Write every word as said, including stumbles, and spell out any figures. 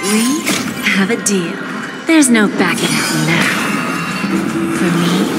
We have a deal. There's no backing out now. For me,